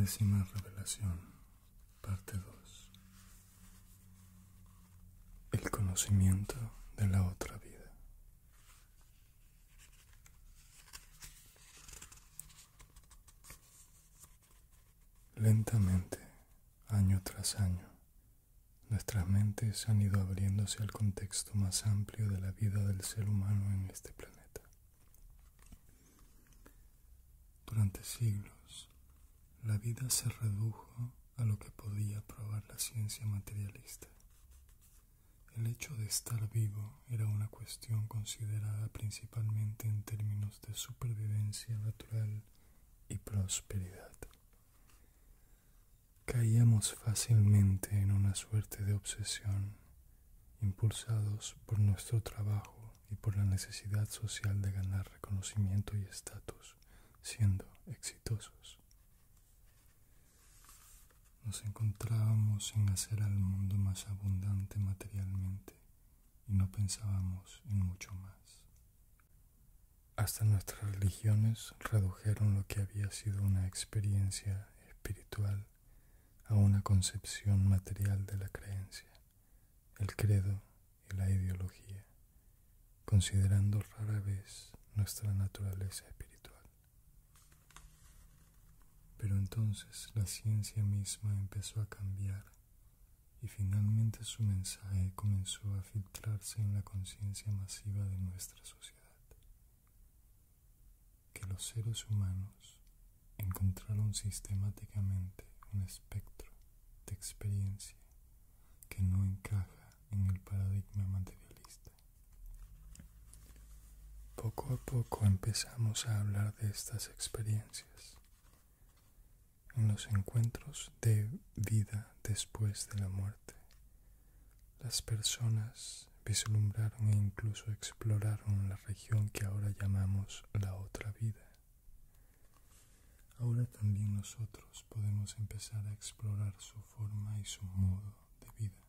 10ª revelación, parte 2. El conocimiento de la otra vida. Lentamente, año tras año, nuestras mentes han ido abriéndose al contexto más amplio de la vida del ser humano en este planeta. Durante siglos, la vida se redujo a lo que podía probar la ciencia materialista. El hecho de estar vivo era una cuestión considerada principalmente en términos de supervivencia natural y prosperidad. Caíamos fácilmente en una suerte de obsesión, impulsados por nuestro trabajo y por la necesidad social de ganar reconocimiento y estatus, siendo exitosos. Nos encontrábamos en hacer al mundo más abundante materialmente y no pensábamos en mucho más. Hasta nuestras religiones redujeron lo que había sido una experiencia espiritual a una concepción material de la creencia, el credo y la ideología, considerando rara vez nuestra naturaleza espiritual. Pero entonces la ciencia misma empezó a cambiar y finalmente su mensaje comenzó a filtrarse en la conciencia masiva de nuestra sociedad. Que los seres humanos encontraron sistemáticamente un espectro de experiencia que no encaja en el paradigma materialista. Poco a poco empezamos a hablar de estas experiencias. En los encuentros de vida después de la muerte, las personas vislumbraron e incluso exploraron la región que ahora llamamos la otra vida. Ahora también nosotros podemos empezar a explorar su forma y su modo de vida.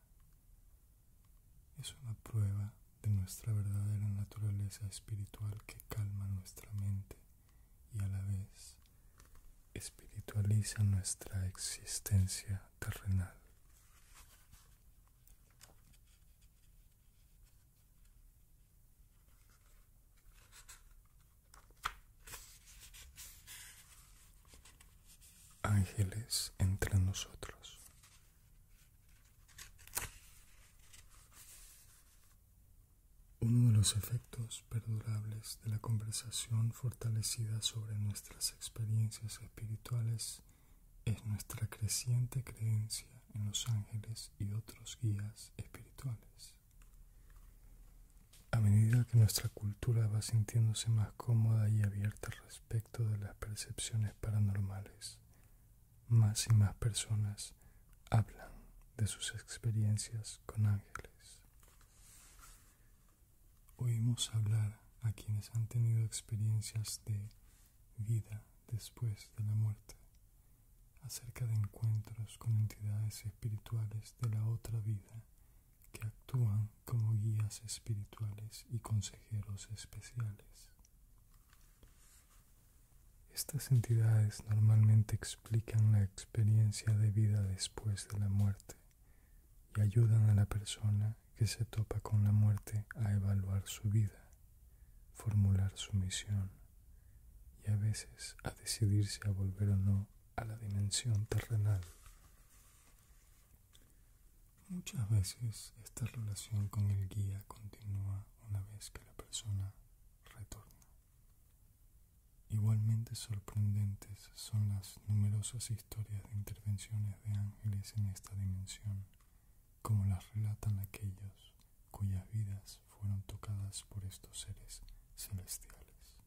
Es una prueba de nuestra verdadera naturaleza espiritual que calma nuestra mente y a la vez espiritualiza nuestra existencia terrenal. Ángeles entre nosotros. Uno de los efectos perdurables de la conversación fortalecida sobre nuestras experiencias espirituales es nuestra creciente creencia en los ángeles y otros guías espirituales. A medida que nuestra cultura va sintiéndose más cómoda y abierta respecto de las percepciones paranormales, más y más personas hablan de sus experiencias con ángeles. Oímos hablar a quienes han tenido experiencias de vida después de la muerte, acerca de encuentros con entidades espirituales de la otra vida que actúan como guías espirituales y consejeros especiales. Estas entidades normalmente explican la experiencia de vida después de la muerte y ayudan a la persona que se topa con la muerte a evaluar su vida, formular su misión y a veces a decidirse a volver o no a la dimensión terrenal. Muchas veces esta relación con el guía continúa una vez que la persona retorna. Igualmente sorprendentes son las numerosas historias de intervenciones de ángeles en esta dimensión, como las relatan aquellos cuyas vidas fueron tocadas por estos seres celestiales.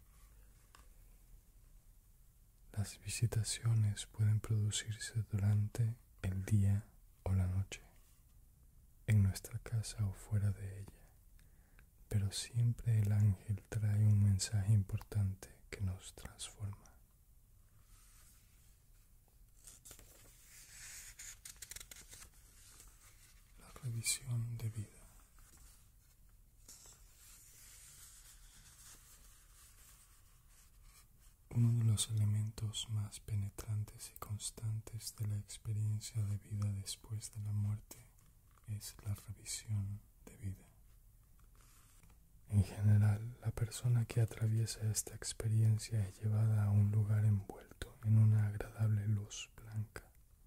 Las visitaciones pueden producirse durante el día o la noche, en nuestra casa o fuera de ella, pero siempre el ángel trae un mensaje importante que nos transforma. La revisión de vida. Uno de los elementos más penetrantes y constantes de la experiencia de vida después de la muerte es la revisión de vida. En general, la persona que atraviesa esta experiencia es llevada a un lugar envuelto en una agradable luz blanca.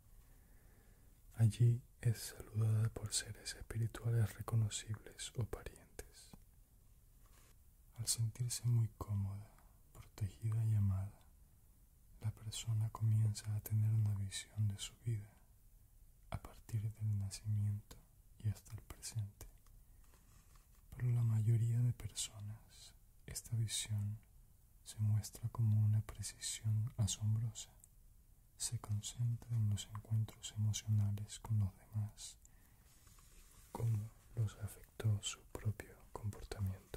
Allí es saludada por seres espirituales reconocibles o parientes. Al sentirse muy cómoda, protegida y amada, la persona comienza a tener una visión de su vida a partir del nacimiento y hasta el presente. Para la mayoría de personas, esta visión se muestra como una precisión asombrosa. Se concentra en los encuentros emocionales con los demás y cómo los afectó su propio comportamiento.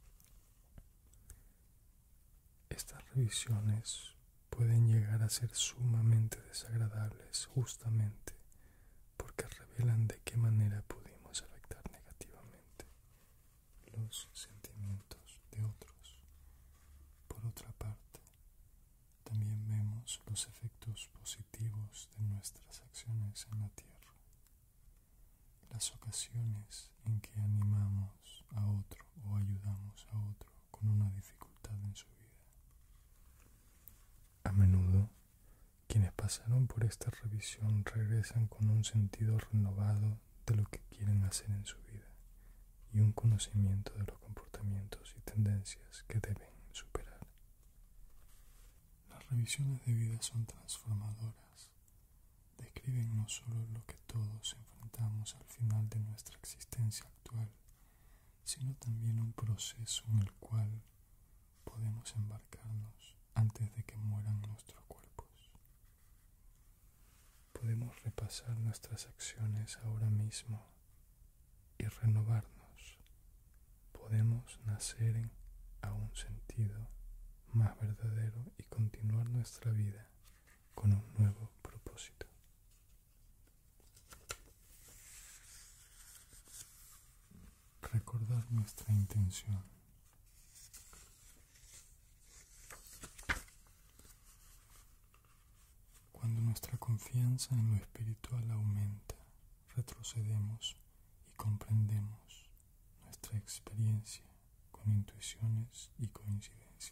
Estas revisiones pueden llegar a ser sumamente desagradables justamente porque revelan de qué manera pudimos afectar negativamente los sentimientos de otros. Por otra parte, también vemos los efectos positivos de nuestras acciones en la tierra, las ocasiones en que animamos a otro o ayudamos a otro con una dificultad en su vida. A menudo, quienes pasaron por esta revisión regresan con un sentido renovado de lo que quieren hacer en su vida y un conocimiento de los comportamientos y tendencias que deben superar. Las revisiones de vida son transformadoras. Describen no solo lo que todos enfrentamos al final de nuestra existencia actual, sino también un proceso en el cual podemos embarcarnos antes de que mueran nuestros cuerpos. Podemos repasar nuestras acciones ahora mismo y renovarnos. Podemos nacer a un sentido más verdadero y continuar nuestra vida con un nuevo propósito. Recordar nuestra intención. Cuando nuestra confianza en lo espiritual aumenta, retrocedemos y comprendemos nuestra experiencia con intuiciones y coincidencias.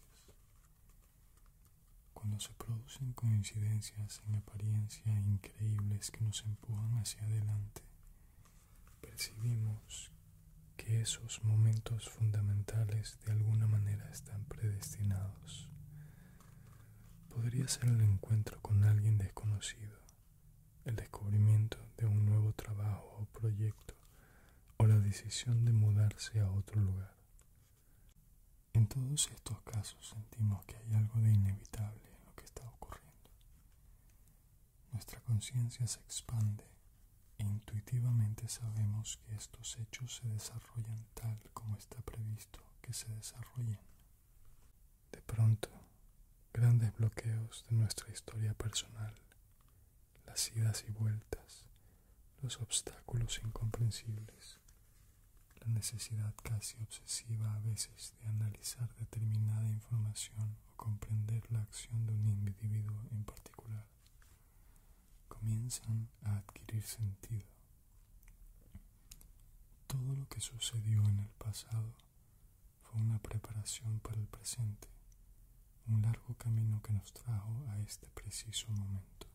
Cuando se producen coincidencias en apariencia increíbles que nos empujan hacia adelante, percibimos que esos momentos fundamentales de alguna manera están predestinados. Podría ser el encuentro con alguien desconocido, el descubrimiento de un nuevo trabajo o proyecto, o la decisión de mudarse a otro lugar. En todos estos casos sentimos que hay algo de inevitable en lo que está ocurriendo. Nuestra conciencia se expande e intuitivamente sabemos que estos hechos se desarrollan tal como está previsto que se desarrollen. De pronto, grandes bloqueos de nuestra historia personal, las idas y vueltas, los obstáculos incomprensibles, la necesidad casi obsesiva a veces de analizar determinada información o comprender la acción de un individuo en particular, comienzan a adquirir sentido. Todo lo que sucedió en el pasado fue una preparación para el presente, un largo camino que nos trajo a este preciso momento.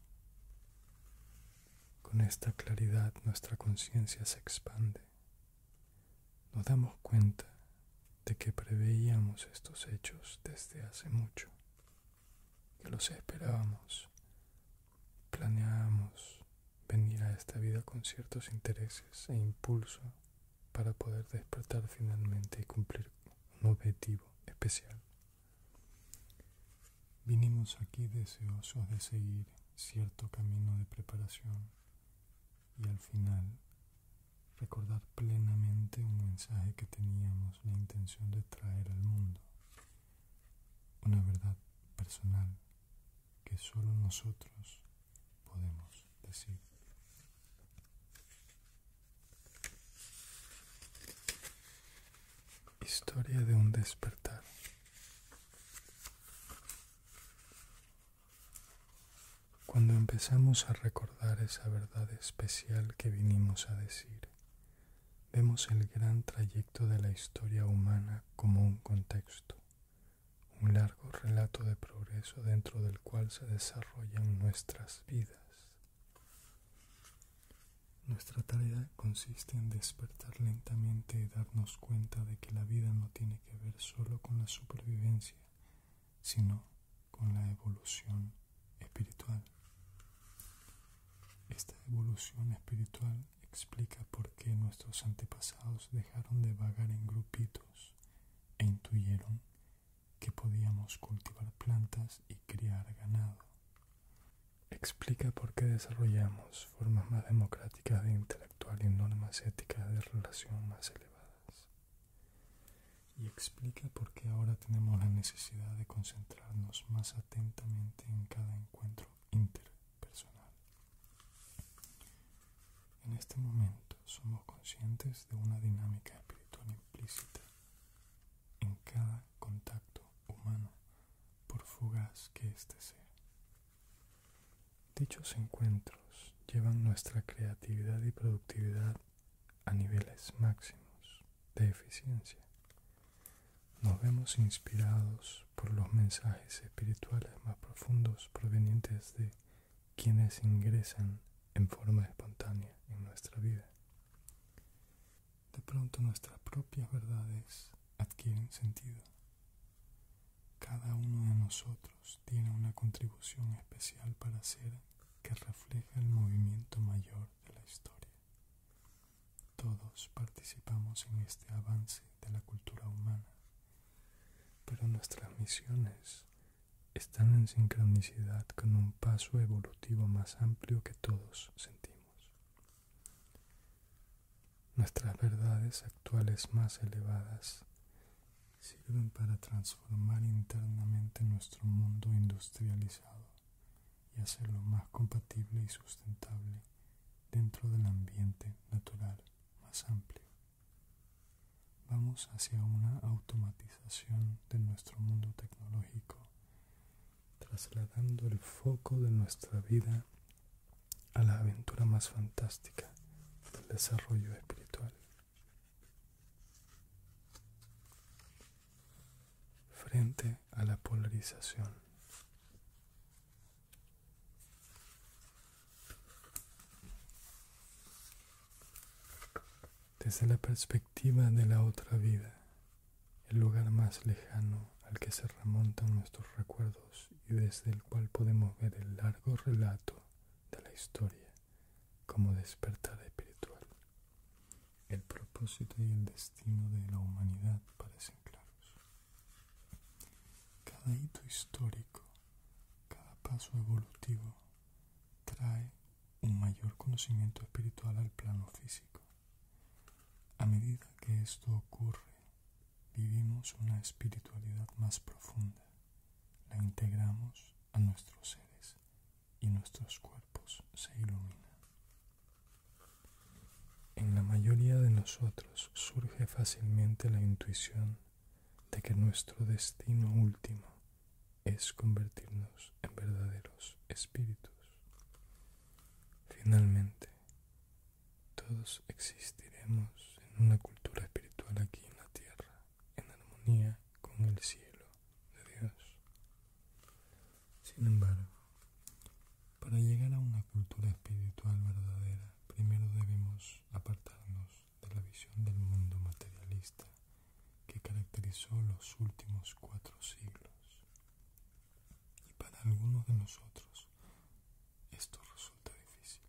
Con esta claridad nuestra conciencia se expande. Nos damos cuenta de que preveíamos estos hechos desde hace mucho, que los esperábamos, planeábamos venir a esta vida con ciertos intereses e impulso para poder despertar finalmente y cumplir un objetivo especial. Vinimos aquí deseosos de seguir cierto camino de preparación y al final recordar plenamente un mensaje que teníamos la intención de traer al mundo, una verdad personal que solo nosotros podemos decir. Historia de un despertar. empezamos a recordar esa verdad especial que vinimos a decir, vemos el gran trayecto de la historia humana como un contexto, un largo relato de progreso dentro del cual se desarrollan nuestras vidas. Nuestra tarea consiste en despertar lentamente y darnos cuenta de que la vida no tiene que ver solo con la supervivencia, sino con la evolución espiritual. Esta evolución espiritual explica por qué nuestros antepasados dejaron de vagar en grupitos e intuyeron que podíamos cultivar plantas y criar ganado. Explica por qué desarrollamos formas más democráticas de intelectual y normas éticas de relación más elevadas. Y explica por qué ahora tenemos la necesidad de concentrarnos más atentamente en cada encuentro interpersonal. En este momento somos conscientes de una dinámica espiritual implícita en cada contacto humano, por fugaz que éste sea. Dichos encuentros llevan nuestra creatividad y productividad a niveles máximos de eficiencia. Nos vemos inspirados por los mensajes espirituales más profundos provenientes de quienes ingresan en forma espontánea en nuestra vida. De pronto nuestras propias verdades adquieren sentido. Cada uno de nosotros tiene una contribución especial para hacer que refleja el movimiento mayor de la historia. Todos participamos en este avance de la cultura humana, pero nuestras misiones están en sincronicidad con un paso evolutivo más amplio que todos sentimos. Nuestras verdades actuales más elevadas sirven para transformar internamente nuestro mundo industrializado y hacerlo más compatible y sustentable dentro del ambiente natural más amplio. Vamos hacia una automatización de nuestro mundo tecnológico, trasladando el foco de nuestra vida a la aventura más fantástica del desarrollo espiritual. Frente a la polarización. Desde la perspectiva de la otra vida, el lugar más lejano al que se remontan nuestros recuerdos y desde el cual podemos ver el largo relato de la historia como despertar espiritual, el propósito y el destino de la humanidad parecen claros. Cada hito histórico, cada paso evolutivo trae un mayor conocimiento espiritual al plano físico. A medida que esto ocurre, vivimos una espiritualidad más profunda, la integramos a nuestros seres y nuestros cuerpos se iluminan. En la mayoría de nosotros surge fácilmente la intuición de que nuestro destino último es convertirnos en verdaderos espíritus. Finalmente, todos existiremos en una cultura espiritual aquí en la tierra, en armonía con el cielo de Dios. Sin embargo, para llegar a una cultura espiritual verdadera, primero debemos apartarnos de la visión del mundo materialista que caracterizó los últimos 4 siglos. Y para algunos de nosotros, esto resulta difícil.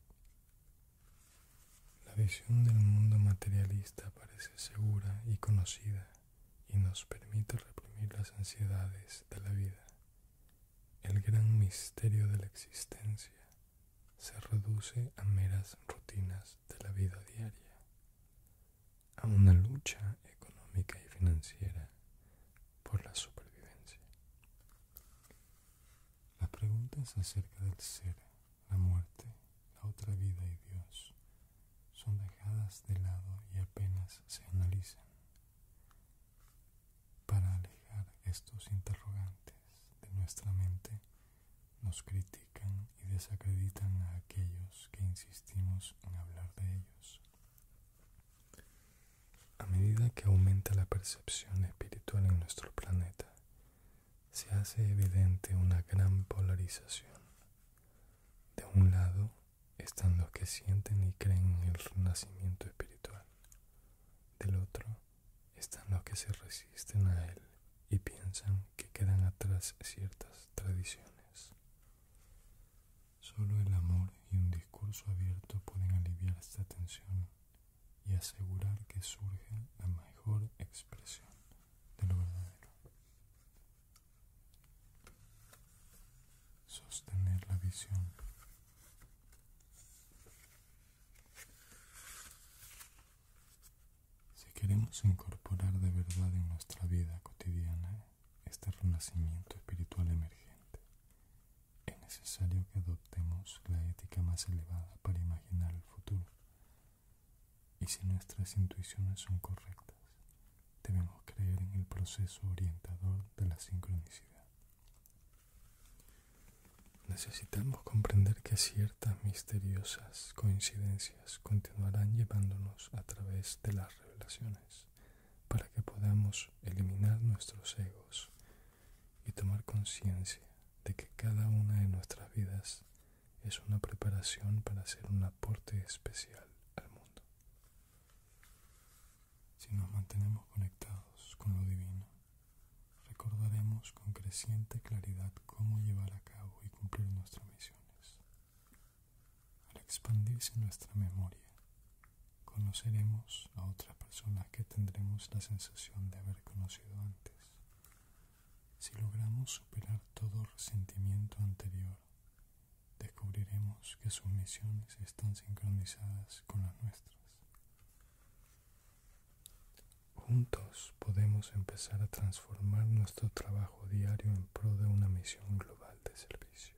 La visión del mundo materialista parece segura y conocida y nos permite reprimir las ansiedades de la vida. El gran misterio de la existencia se reduce a meras rutinas de la vida diaria, a una lucha económica y financiera por la supervivencia. Las preguntas acerca del ser, la muerte, la otra vida y Dios son dejadas de lado y apenas se analizan. Para alejar estos interrogantes de nuestra mente, nos critican y desacreditan a aquellos que insistimos en hablar de ellos. A medida que aumenta la percepción espiritual en nuestro planeta, se hace evidente una gran polarización. De un lado están los que sienten y creen en el renacimiento espiritual. Del otro están los que se resisten a él y piensan que quedan atrás ciertas tradiciones. Solo el amor y un discurso abierto pueden aliviar esta tensión y asegurar que surge la mejor expresión de lo verdadero. Sostener la visión. Si queremos incorporar de verdad en nuestra vida cotidiana este renacimiento espiritual emergente, es necesario que adoptemos la ética más elevada para imaginar el futuro. Y si nuestras intuiciones son correctas, debemos creer en el proceso orientador de la sincronicidad. Necesitamos comprender que ciertas misteriosas coincidencias continuarán llevándonos a través de las revelaciones para que podamos eliminar nuestros egos y tomar conciencia de que cada una de nuestras vidas es una preparación para hacer un aporte especial al mundo. Si nos mantenemos conectados con lo divino, recordaremos con creciente claridad cómo llevar a cabo y cumplir nuestras misiones. Al expandirse nuestra memoria, conoceremos a otras personas que tendremos la sensación de haber conocido antes. Si logramos superar todo resentimiento anterior, descubriremos que sus misiones están sincronizadas con las nuestras. Juntos podemos empezar a transformar nuestro trabajo diario en pro de una misión global de servicio.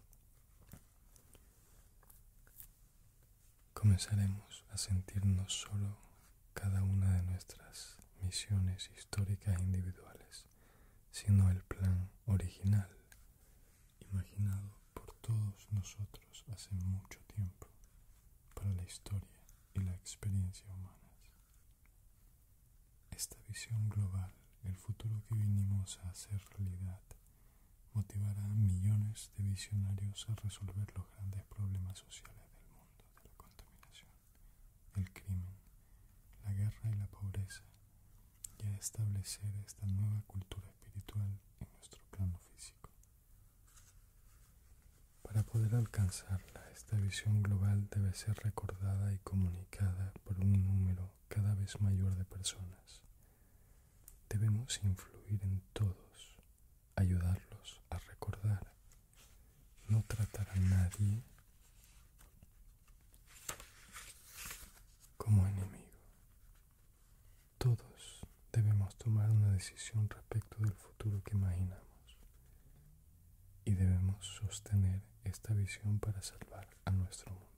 Comenzaremos a sentirnos solo cada una de nuestras misiones históricas individuales, sino el plan original, imaginado por todos nosotros hace mucho tiempo, para la historia y la experiencia humanas. Esta visión global, el futuro que vinimos a hacer realidad, motivará a millones de visionarios a resolver los grandes problemas sociales del mundo, de la contaminación, el crimen, la guerra y la pobreza, y a establecer esta nueva cultura espiritual en nuestro plano físico. Para poder alcanzarla, esta visión global debe ser recordada y comunicada por un número cada vez mayor de personas. Debemos influir en todos, ayudarlos a recordar, no tratar a nadie como enemigo. Todos debemos tomar una decisión respecto del futuro que imaginamos y debemos sostener esta visión para salvar a nuestro mundo.